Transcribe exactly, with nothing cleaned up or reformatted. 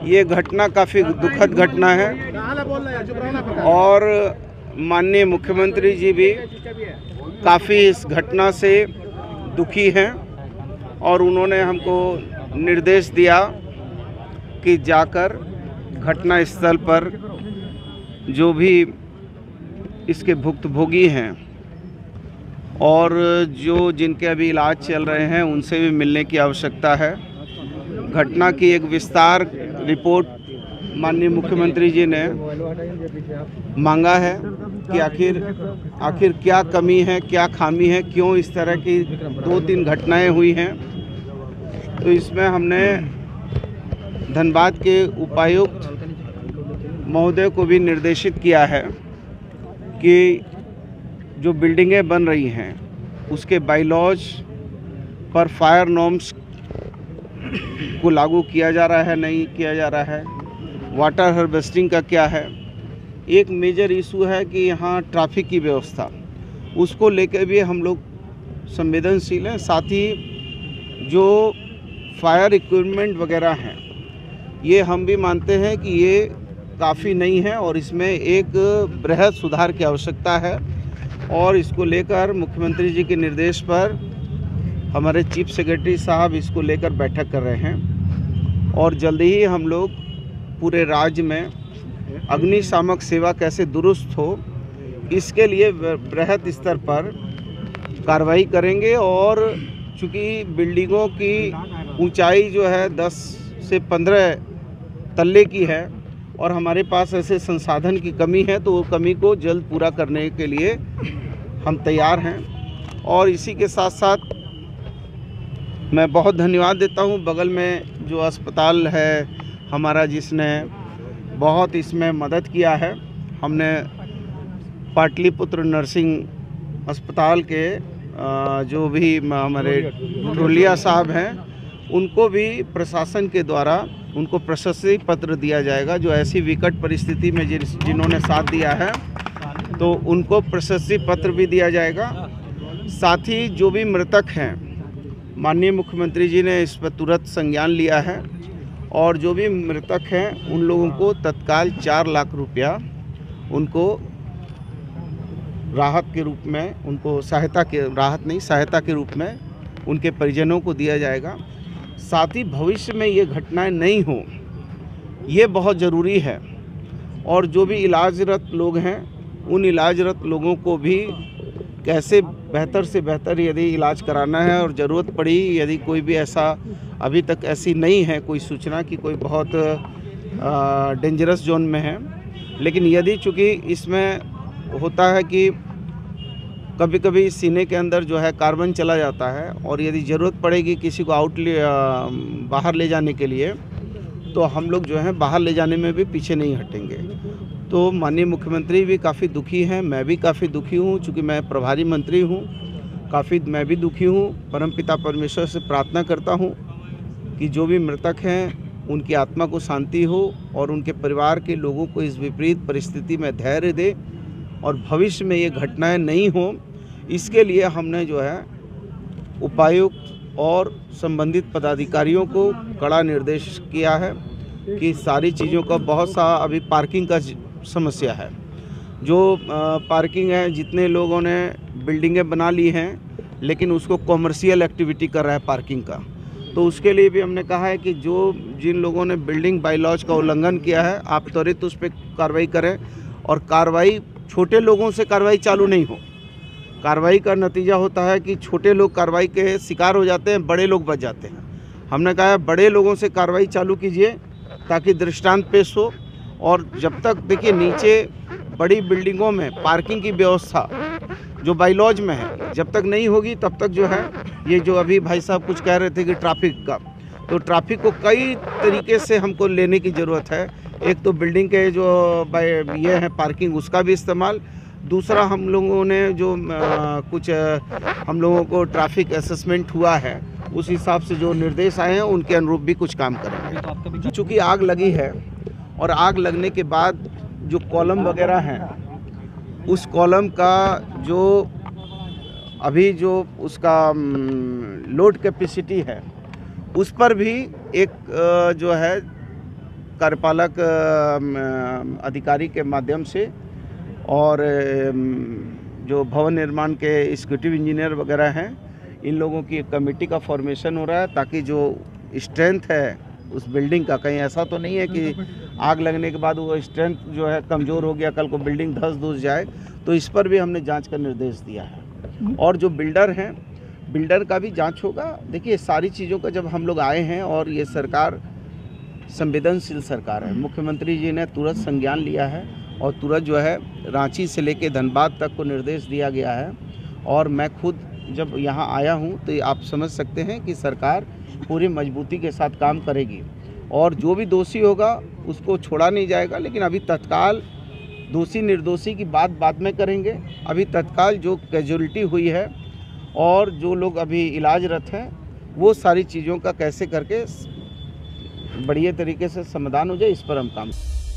ये घटना काफ़ी दुखद घटना है और माननीय मुख्यमंत्री जी भी काफ़ी इस घटना से दुखी हैं और उन्होंने हमको निर्देश दिया कि जाकर घटना स्थल पर जो भी इसके भुक्तभोगी हैं और जो जिनके अभी इलाज चल रहे हैं उनसे भी मिलने की आवश्यकता है। घटना की एक विस्तार रिपोर्ट माननीय मुख्यमंत्री जी ने मांगा है कि आखिर आखिर क्या कमी है, क्या खामी है, क्यों इस तरह की दो तीन घटनाएं हुई हैं। तो इसमें हमने धनबाद के उपायुक्त महोदय को भी निर्देशित किया है कि जो बिल्डिंगें बन रही हैं उसके बायलॉज पर फायर नॉर्म्स को लागू किया जा रहा है, नहीं किया जा रहा है, वाटर हार्वेस्टिंग का क्या है। एक मेजर इशू है कि यहाँ ट्रैफिक की व्यवस्था, उसको लेकर भी हम लोग संवेदनशील हैं। साथ ही जो फायर इक्विपमेंट वगैरह हैं ये हम भी मानते हैं कि ये काफ़ी नहीं है और इसमें एक बृहद सुधार की आवश्यकता है और इसको लेकर मुख्यमंत्री जी के निर्देश पर हमारे चीफ सेक्रेटरी साहब इसको लेकर बैठक कर रहे हैं और जल्दी ही हम लोग पूरे राज्य में अग्निशामक सेवा कैसे दुरुस्त हो इसके लिए बृहद स्तर पर कार्रवाई करेंगे। और चूँकि बिल्डिंगों की ऊंचाई जो है दस से पंद्रह तल्ले की है और हमारे पास ऐसे संसाधन की कमी है, तो वो कमी को जल्द पूरा करने के लिए हम तैयार हैं। और इसी के साथ साथ मैं बहुत धन्यवाद देता हूं बगल में जो अस्पताल है हमारा, जिसने बहुत इसमें मदद किया है। हमने पाटलिपुत्र नर्सिंग अस्पताल के जो भी हमारे ढोलिया साहब हैं उनको भी प्रशासन के द्वारा उनको प्रशस्ति पत्र दिया जाएगा। जो ऐसी विकट परिस्थिति में जिन जिन्होंने साथ दिया है तो उनको प्रशस्ति पत्र भी दिया जाएगा। साथ ही जो भी मृतक हैं माननीय मुख्यमंत्री जी ने इस पर तुरंत संज्ञान लिया है और जो भी मृतक हैं उन लोगों को तत्काल चार लाख रुपया उनको राहत के रूप में, उनको सहायता के राहत नहीं सहायता के रूप में उनके परिजनों को दिया जाएगा। साथ ही भविष्य में ये घटनाएं नहीं हो, ये बहुत ज़रूरी है। और जो भी इलाजरत लोग हैं उन इलाजरत लोगों को भी कैसे बेहतर से बेहतर यदि इलाज कराना है और ज़रूरत पड़ी, यदि कोई भी ऐसा अभी तक ऐसी नहीं है कोई सूचना कि कोई बहुत डेंजरस जोन में है, लेकिन यदि चूँकि इसमें होता है कि कभी कभी सीने के अंदर जो है कार्बन चला जाता है और यदि ज़रूरत पड़ेगी किसी को आउट ले बाहर ले जाने के लिए तो हम लोग जो है बाहर ले जाने में भी पीछे नहीं हटेंगे। तो माननीय मुख्यमंत्री भी काफ़ी दुखी हैं, मैं भी काफ़ी दुखी हूँ, चूँकि मैं प्रभारी मंत्री हूँ, काफ़ी मैं भी दुखी हूँ। परमपिता परमेश्वर से प्रार्थना करता हूँ कि जो भी मृतक हैं उनकी आत्मा को शांति हो और उनके परिवार के लोगों को इस विपरीत परिस्थिति में धैर्य दे और भविष्य में ये घटनाएं नहीं हो, इसके लिए हमने जो है उपायुक्त और संबंधित पदाधिकारियों को कड़ा निर्देश किया है कि सारी चीज़ों का बहुत सा अभी पार्किंग का समस्या है। जो पार्किंग है, जितने लोगों ने बिल्डिंगें बना ली हैं लेकिन उसको कॉमर्शियल एक्टिविटी कर रहा है पार्किंग का, तो उसके लिए भी हमने कहा है कि जो जिन लोगों ने बिल्डिंग बायलॉज का उल्लंघन किया है आप त्वरित उस पर कार्रवाई करें। और कार्रवाई छोटे लोगों से कार्रवाई चालू नहीं हो, कार्रवाई का नतीजा होता है कि छोटे लोग कार्रवाई के शिकार हो जाते हैं, बड़े लोग बच जाते हैं। हमने कहा है बड़े लोगों से कार्रवाई चालू कीजिए ताकि दृष्टांत पेश हो। और जब तक देखिए नीचे बड़ी बिल्डिंगों में पार्किंग की व्यवस्था जो बायलॉज में है जब तक नहीं होगी तब तक जो है ये जो अभी भाई साहब कुछ कह रहे थे कि ट्रैफिक का, तो ट्रैफिक को कई तरीके से हमको लेने की ज़रूरत है। एक तो बिल्डिंग के जो ये है पार्किंग उसका भी इस्तेमाल, दूसरा हम लोगों ने जो आ, कुछ आ, हम लोगों को ट्रैफिक असेसमेंट हुआ है उस हिसाब से जो निर्देश आए हैं उनके अनुरूप भी कुछ काम करेंगे। चूँकि आग लगी है और आग लगने के बाद जो कॉलम वगैरह हैं उस कॉलम का जो अभी जो उसका लोड कैपेसिटी है उस पर भी एक जो है कार्यपालक अधिकारी के माध्यम से और जो भवन निर्माण के एग्जीक्यूटिव इंजीनियर वगैरह हैं, इन लोगों की एक कमेटी का फॉर्मेशन हो रहा है, ताकि जो स्ट्रेंथ है उस बिल्डिंग का, कहीं ऐसा तो नहीं है कि आग लगने के बाद वो स्ट्रेंथ जो है कमज़ोर हो गया, कल को बिल्डिंग धंस धुस जाए, तो इस पर भी हमने जांच का निर्देश दिया है। और जो बिल्डर हैं, बिल्डर का भी जांच होगा। देखिए, सारी चीज़ों का जब हम लोग आए हैं, और ये सरकार संवेदनशील सरकार है, मुख्यमंत्री जी ने तुरंत संज्ञान लिया है और तुरंत जो है रांची से लेके धनबाद तक को निर्देश दिया गया है। और मैं खुद जब यहाँ आया हूँ तो आप समझ सकते हैं कि सरकार पूरी मजबूती के साथ काम करेगी, और जो भी दोषी होगा उसको छोड़ा नहीं जाएगा। लेकिन अभी तत्काल दोषी निर्दोषी की बात बाद में करेंगे। अभी तत्काल जो कैजुअलिटी हुई है और जो लोग अभी इलाजरत हैं, वो सारी चीज़ों का कैसे करके बढ़िया तरीके से समाधान हो जाए, इस पर हम काम